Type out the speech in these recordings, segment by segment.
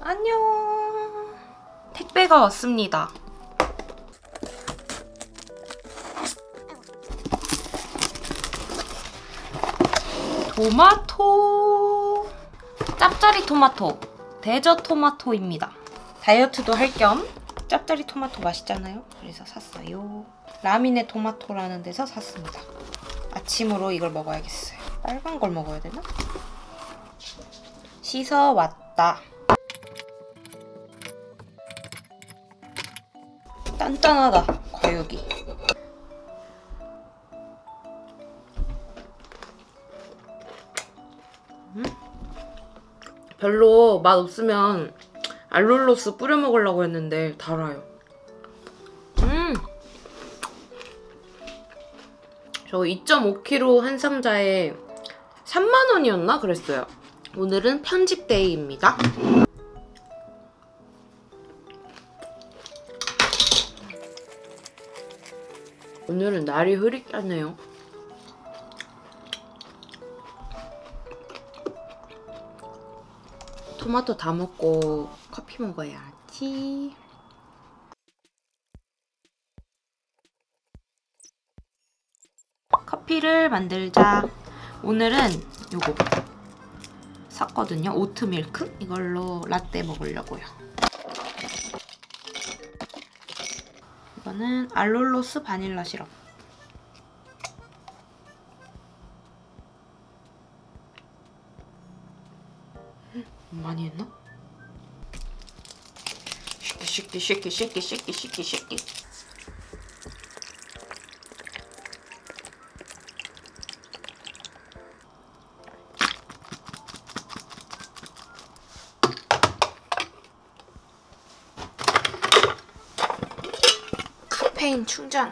안녕. 택배가 왔습니다. 토마토. 짭짜리 토마토. 데저 토마토입니다. 다이어트도 할 겸 짭짜리 토마토 맛있잖아요. 그래서 샀어요. 라미네 토마토라는 데서 샀습니다. 아침으로 이걸 먹어야겠어요. 빨간 걸 먹어야 되나? 씻어 왔다. 단단하다, 과육이. 별로 맛 없으면 알룰로스 뿌려 먹으려고 했는데 달아요. 저 2.5kg 한 상자에 3만원이었나 그랬어요. 오늘은 편집데이입니다. 오늘은 날이 흐릿하네요. 토마토 다 먹고 커피 먹어야지. 커피를 만들자. 오늘은 요거 샀거든요. 오트밀크? 이걸로 라떼 먹으려고요. 이거는 알룰로스 바닐라 시럽. 많이 했나? 쉐키. 카페인 충전.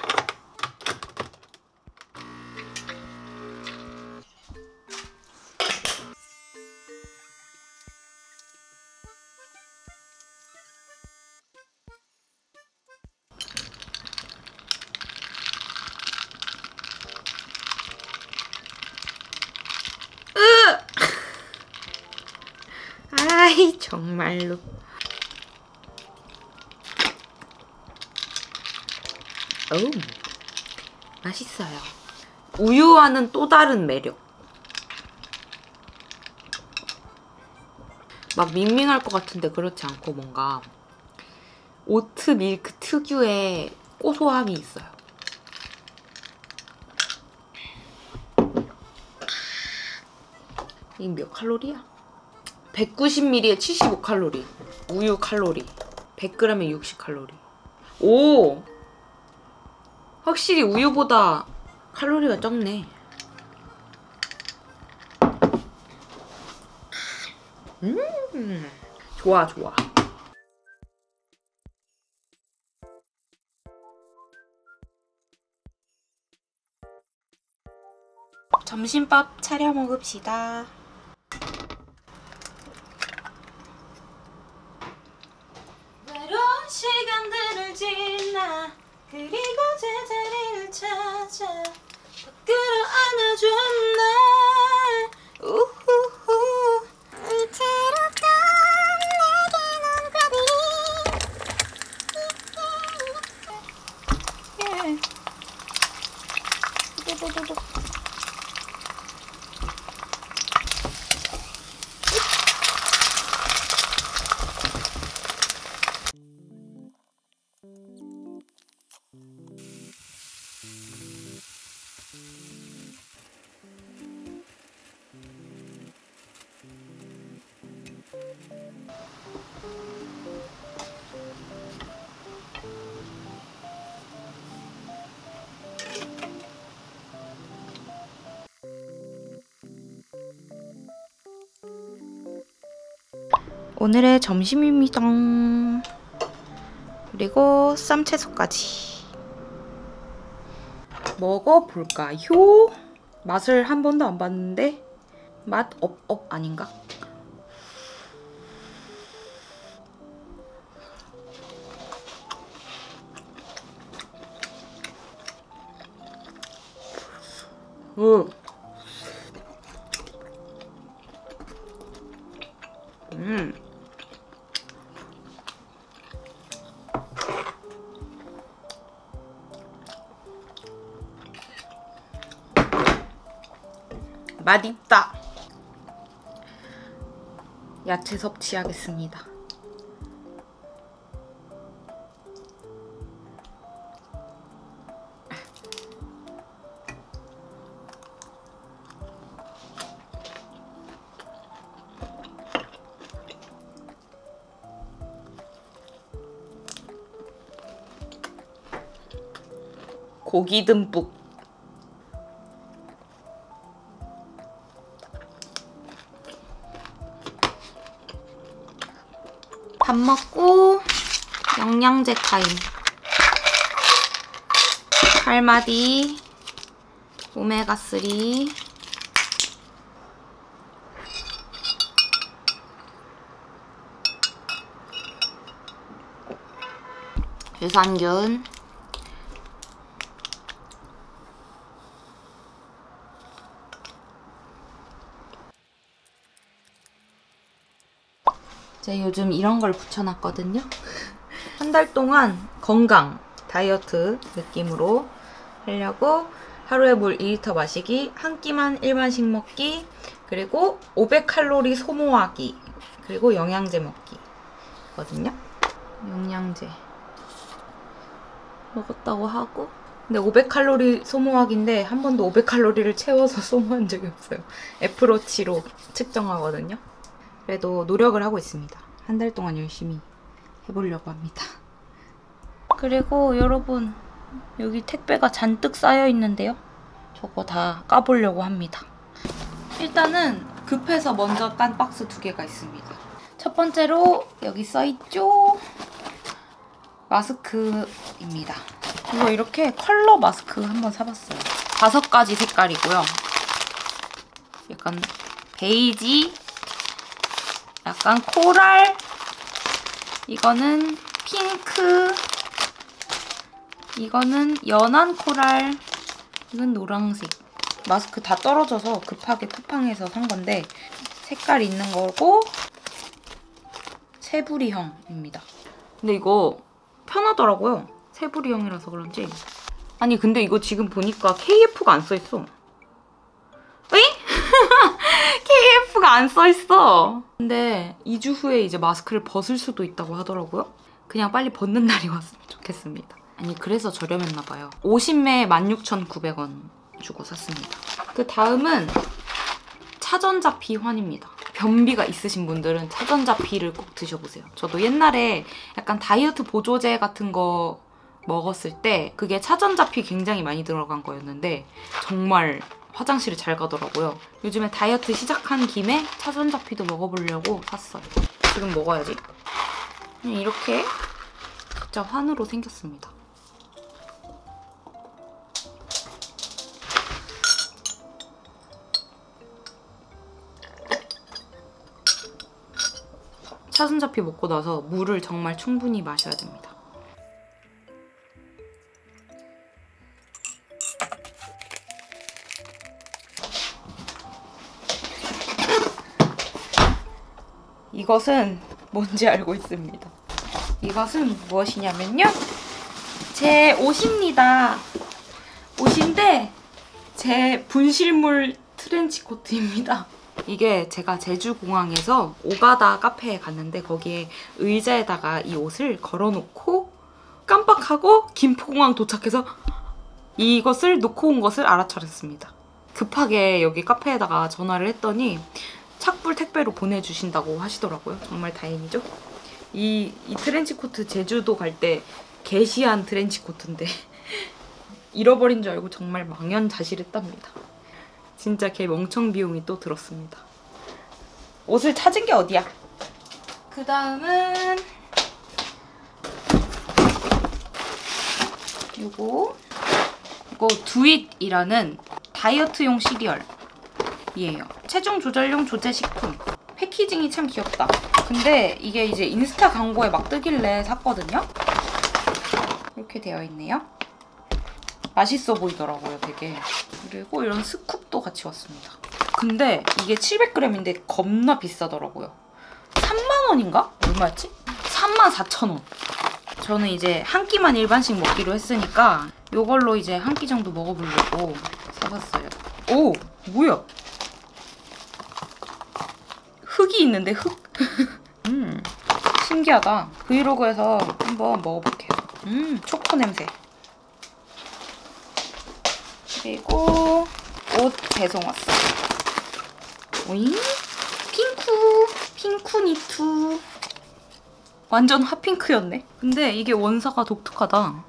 아이 정말로. 어우, 맛있어요. 우유와는 또 다른 매력. 막 밍밍할 것 같은데 그렇지 않고 뭔가 오트 밀크 특유의 고소함이 있어요. 이게 몇 칼로리야? 190ml에 75칼로리. 우유 칼로리. 100g에 60칼로리. 오! 확실히 우유보다 칼로리가 적네. 좋아. 점심밥 차려 먹읍시다. 외로운 시간들을 지나 그리고 제자리를 찾아 밖으로 안아준 날 우후후 위태롭던 내게 넌 거들이 오늘의 점심입니다. 그리고 쌈채소까지 먹어볼까요? 맛을 한 번도 안 봤는데 맛 업 아닌가? 맛있다. 야채 섭취하겠습니다. 고기 듬뿍. 밥 먹고 영양제 타임. 칼마디, 오메가3, 유산균, 제가 요즘 이런 걸 붙여놨거든요. 한 달 동안 건강, 다이어트 느낌으로 하려고 하루에 물 2리터 마시기, 한 끼만 일반식 먹기, 그리고 500칼로리 소모하기, 그리고 영양제 먹기 거든요. 영양제 먹었다고 하고, 근데 500칼로리 소모하기인데 한 번도 500칼로리를 채워서 소모한 적이 없어요. 애플워치로 측정하거든요. 그래도 노력을 하고 있습니다. 한 달 동안 열심히 해보려고 합니다. 그리고 여러분, 여기 택배가 잔뜩 쌓여 있는데요. 저거 다 까보려고 합니다. 일단은 급해서 먼저 깐 박스 2개가 있습니다. 첫 번째로 여기 써있죠? 마스크입니다. 이거 이렇게 컬러 마스크 한번 사봤어요. 5가지 색깔이고요. 약간 베이지, 약간 코랄, 이거는 핑크, 이거는 연한 코랄, 이건 노란색. 마스크 다 떨어져서 급하게 쿠팡에서 산 건데 색깔 있는 거고 세부리형입니다. 근데 이거 편하더라고요. 세부리형이라서 그런지. 아니 근데 이거 지금 보니까 KF가 안 써있어. 에이? KF가 안 써있어. 근데 2주 후에 이제 마스크를 벗을 수도 있다고 하더라고요. 그냥 빨리 벗는 날이 왔으면 좋겠습니다. 아니 그래서 저렴했나봐요. 50매에 16,900원 주고 샀습니다. 그 다음은 차전자 비환입니다. 변비가 있으신 분들은 차전자 비를 꼭 드셔보세요. 저도 옛날에 약간 다이어트 보조제 같은 거 먹었을 때 그게 차전자 피 굉장히 많이 들어간 거였는데 정말 화장실을 잘 가더라고요. 요즘에 다이어트 시작한 김에 차전자 피도 먹어보려고 샀어요. 지금 먹어야지. 그냥 이렇게 진짜 환으로 생겼습니다. 차전자피 먹고 나서 물을 정말 충분히 마셔야 됩니다. 이것은 뭔지 알고 있습니다. 이것은 무엇이냐면요. 제 옷입니다. 옷인데 제 분실물 트렌치코트입니다. 이게 제가 제주공항에서 오가다 카페에 갔는데 거기에 의자에다가 이 옷을 걸어놓고 깜빡하고 김포공항 도착해서 이것을 놓고 온 것을 알아차렸습니다. 급하게 여기 카페에다가 전화를 했더니 착불 택배로 보내주신다고 하시더라고요. 정말 다행이죠. 이 트렌치코트 제주도 갈 때 게시한 트렌치코트인데 잃어버린 줄 알고 정말 망연자실했답니다. 진짜 개 멍청 비용이 또 들었습니다. 옷을 찾은 게 어디야? 그 다음은 이거 두잇이라는 다이어트용 시리얼이에요. 체중 조절용 조제식품. 패키징이 참 귀엽다. 근데 이게 이제 인스타 광고에 막 뜨길래 샀거든요. 이렇게 되어 있네요. 맛있어 보이더라고요, 되게. 그리고 이런 스쿱도 같이 왔습니다. 근데 이게 700g인데 겁나 비싸더라고요. 3만원인가? 얼마였지? 34,000원. 저는 이제 한 끼만 일반식 먹기로 했으니까 이걸로 이제 한 끼 정도 먹어보려고 사봤어요. 오! 뭐야? 흙이 있는데 흙? 신기하다. 브이로그에서 한번 먹어볼게요. 초코 냄새. 그리고 옷 배송 왔어요. 오잉? 핑크 니트. 완전 핫핑크였네. 근데 이게 원사가 독특하다.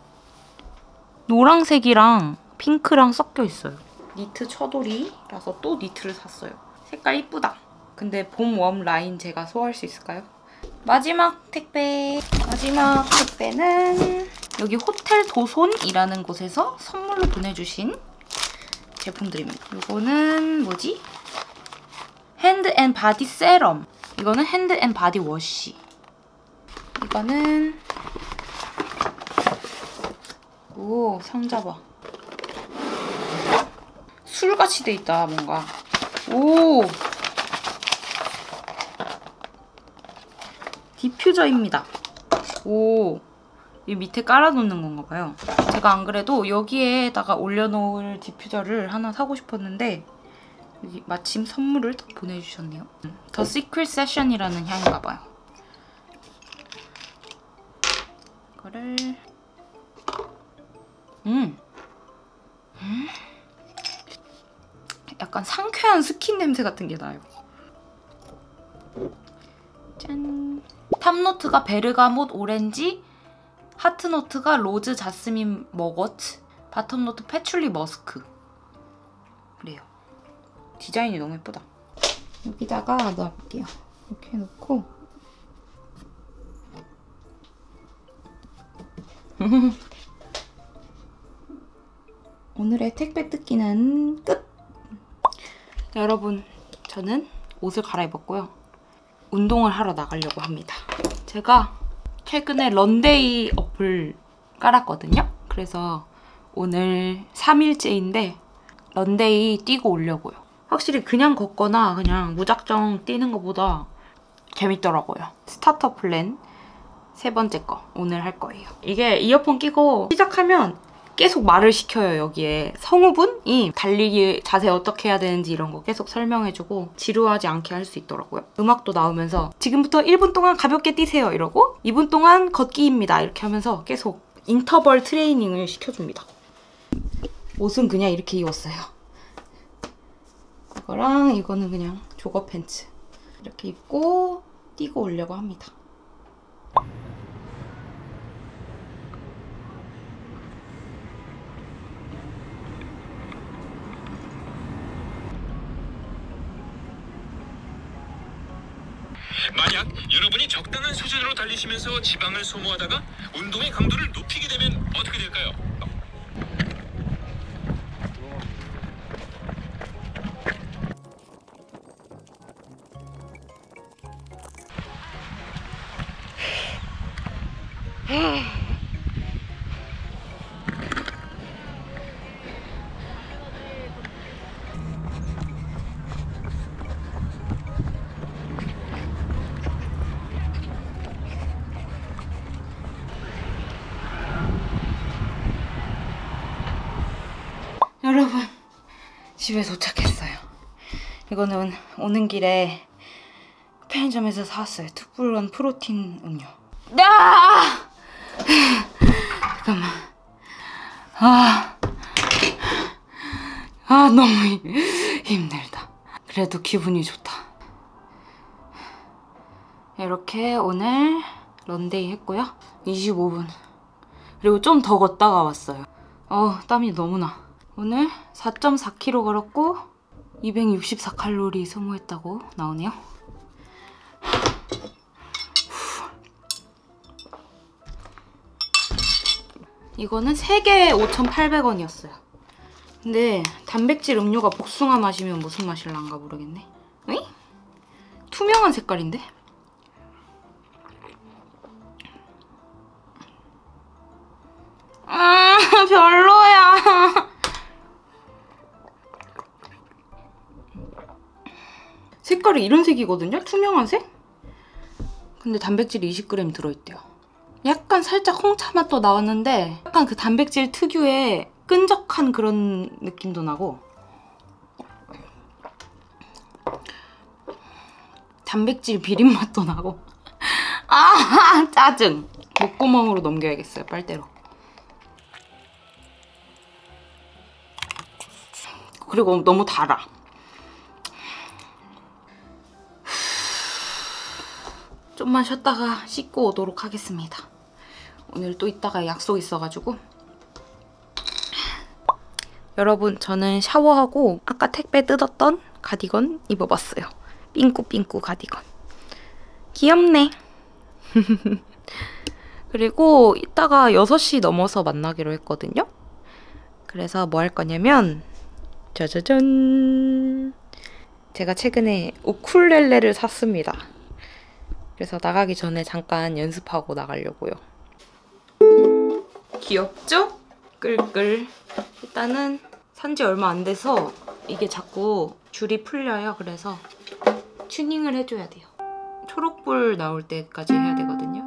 노란색이랑 핑크랑 섞여 있어요. 니트 처돌이라서 또 니트를 샀어요. 색깔 이쁘다. 근데 봄 웜 라인 제가 소화할 수 있을까요? 마지막 택배. 마지막 택배는 여기 호텔 도손이라는 곳에서 선물로 보내주신 제품들입니다. 이거는 뭐지? 핸드 앤 바디 세럼. 이거는 핸드 앤 바디 워시. 이거는 오, 상자 봐. 술같이 돼 있다, 뭔가. 오! 디퓨저입니다. 오, 이 밑에 깔아놓는 건가 봐요. 제가 안 그래도 여기에다가 올려놓을 디퓨저를 하나 사고 싶었는데 여기 마침 선물을 딱 보내주셨네요. 더 시크릿 세션이라는 향인가 봐요. 이거를 약간 상쾌한 스킨 냄새 같은 게 나요. 짠. 탑노트가 베르가못 오렌지, 하트노트가 로즈 자스민 머거트, 바텀노트 패출리 머스크. 그래요. 디자인이 너무 예쁘다. 여기다가 넣어볼게요. 이렇게 해놓고 오늘의 택배 뜯기는 끝! 여러분, 저는 옷을 갈아입었고요. 운동을 하러 나가려고 합니다. 제가 최근에 런데이 어플 깔았거든요. 그래서 오늘 3일째인데 런데이 뛰고 오려고요. 확실히 그냥 걷거나 그냥 무작정 뛰는 것보다 재밌더라고요. 스타터 플랜 3번째 거 오늘 할 거예요. 이게 이어폰 끼고 시작하면 계속 말을 시켜요. 여기에 성우분이 달리기 자세 어떻게 해야 되는지 이런 거 계속 설명해주고 지루하지 않게 할 수 있더라고요. 음악도 나오면서 지금부터 1분 동안 가볍게 뛰세요 이러고 2분 동안 걷기입니다 이렇게 하면서 계속 인터벌 트레이닝을 시켜줍니다. 옷은 그냥 이렇게 입었어요. 이거랑 이거는 그냥 조거 팬츠 이렇게 입고 뛰고 오려고 합니다. 만약 여러분이 적당한 수준으로 달리시면서 지방을 소모하다가 운동의 강도를 높이게 되면 어떻게 될까요? 여러분, 집에 도착했어요. 이거는 오는 길에 편의점에서 사왔어요. 투뿔원 프로틴 음료. 잠깐만. 너무 힘들다. 그래도 기분이 좋다. 이렇게 오늘 런데이 했고요. 25분. 그리고 좀 더 걷다가 왔어요. 땀이 너무 나. 오늘 4.4km 걸었고 264칼로리 소모했다고 나오네요. 이거는 3개에 5,800원이었어요. 근데 단백질 음료가 복숭아 맛이면 무슨 맛일란가 모르겠네. 에이? 투명한 색깔인데? 별로야. 색깔이 이런 색이거든요? 투명한 색? 근데 단백질이 20g 들어있대요. 약간 살짝 홍차 맛도 나왔는데 약간 그 단백질 특유의 끈적한 그런 느낌도 나고 단백질 비린맛도 나고 아 짜증. 목구멍으로 넘겨야겠어요, 빨대로. 그리고 너무 달아. 좀만 쉬었다가 씻고 오도록 하겠습니다. 오늘 또 이따가 약속 있어가지고. 여러분, 저는 샤워하고 아까 택배 뜯었던 가디건 입어봤어요. 삥꾸삥꾸 가디건. 귀엽네. 그리고 이따가 6시 넘어서 만나기로 했거든요. 그래서 뭐 할 거냐면 짜자잔! 제가 최근에 우쿨렐레를 샀습니다. 그래서 나가기 전에 잠깐 연습하고 나가려고요. 귀엽죠? 끌끌. 일단은 산지 얼마 안 돼서 이게 자꾸 줄이 풀려요. 그래서 튜닝을 해줘야 돼요. 초록불 나올 때까지 해야 되거든요.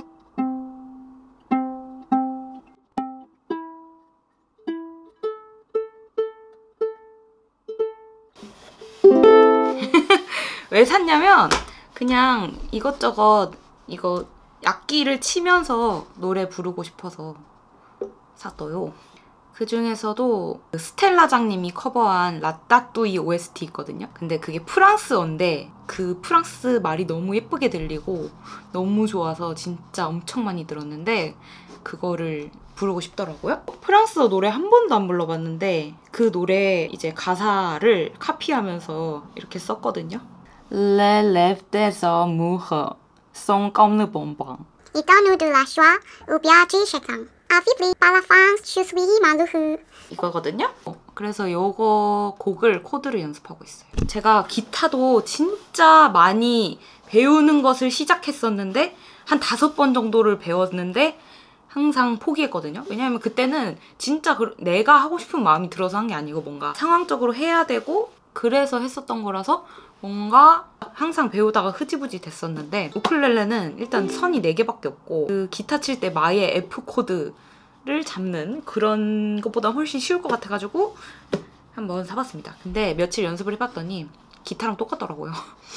왜 샀냐면 그냥 이것저것 이거 악기를 치면서 노래 부르고 싶어서 샀어요. 그 중에서도 스텔라장님이 커버한 라따뚜이 OST 있거든요. 근데 그게 프랑스어인데 그 프랑스 말이 너무 예쁘게 들리고 너무 좋아서 진짜 엄청 많이 들었는데 그거를 부르고 싶더라고요. 프랑스어 노래 한 번도 안 불러봤는데 그 노래 이제 가사를 카피하면서 이렇게 썼거든요. Les rêves des amoureux sont comme le bonbon. Donnons-nous de la joie ou bien de chacun. Affaibli par la faim, je suis malheureux. 이거거든요. 그래서 요거 곡을 코드를 연습하고 있어요. 제가 기타도 진짜 많이 배우는 것을 시작했었는데 한 5번 정도를 배웠는데 항상 포기했거든요. 왜냐하면 그때는 진짜 내가 하고 싶은 마음이 들어서 한 게 아니고 뭔가 상황적으로 해야 되고 그래서 했었던 거라서 뭔가 항상 배우다가 흐지부지 됐었는데 우쿨렐레는 일단 선이 4개밖에 없고 그 기타 칠 때 마의 F 코드를 잡는 그런 것보다 훨씬 쉬울 것 같아가지고 한번 사봤습니다. 근데 며칠 연습을 해봤더니 기타랑 똑같더라고요.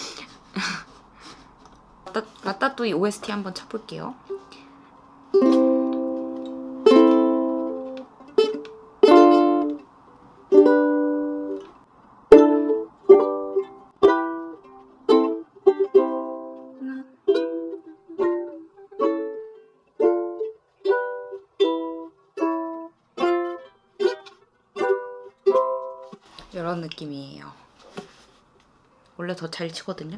라따뚜이 OST 한번 쳐볼게요. 이런 느낌이에요. 원래 더 잘 치거든요.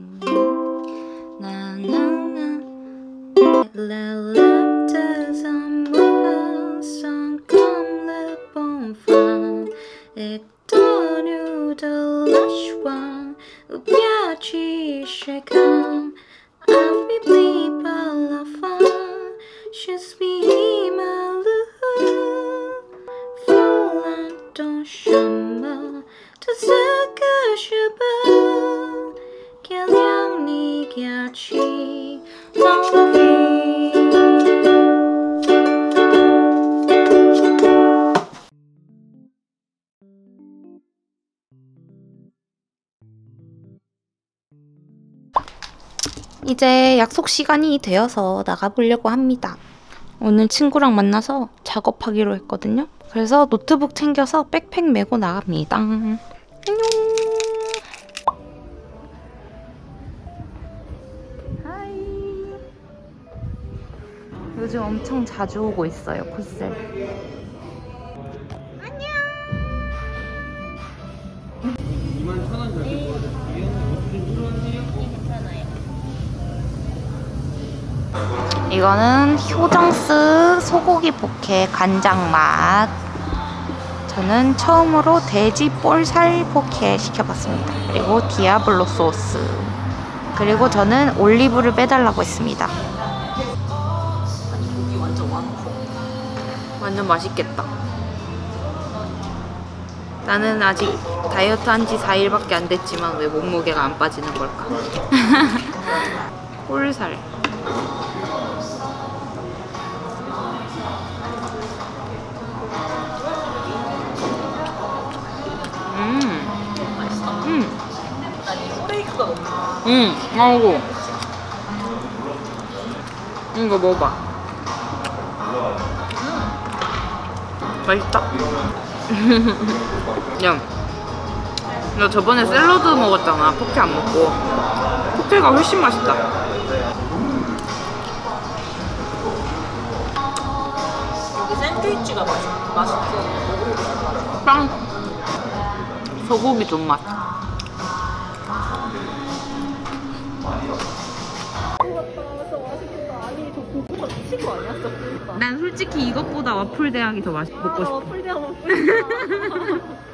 이제 약속 시간이 되어서 나가보려고 합니다. 오늘 친구랑 만나서 작업하기로 했거든요. 그래서 노트북 챙겨서 백팩 메고 나갑니다. 안녕. 하이. 요즘 엄청 자주 오고 있어요, 콧셀. 안녕. 21,000원 정도 이거는 효정스 소고기 포케 간장 맛. 저는 처음으로 돼지 볼살 포케 시켜봤습니다. 그리고 디아블로 소스. 그리고 저는 올리브를 빼달라고 했습니다. 아니 고기 완전 많고 완전 맛있겠다. 나는 아직 다이어트 한 지 4일밖에 안 됐지만 왜 몸무게가 안 빠지는 걸까? 볼살. 맛있어? 난 이 스테이크가 너무 아이고. 이거 먹어봐. 맛있다. 야, 너 저번에 샐러드 먹었잖아. 포케 안 먹고. 포케가 훨씬 맛있다. 여기 샌드위치가 맛있어. 빵. 소고기 존맛. 난 솔직히 이것보다 와플 대학이 더 먹고 싶어. 와플 대학 먹고 싶다.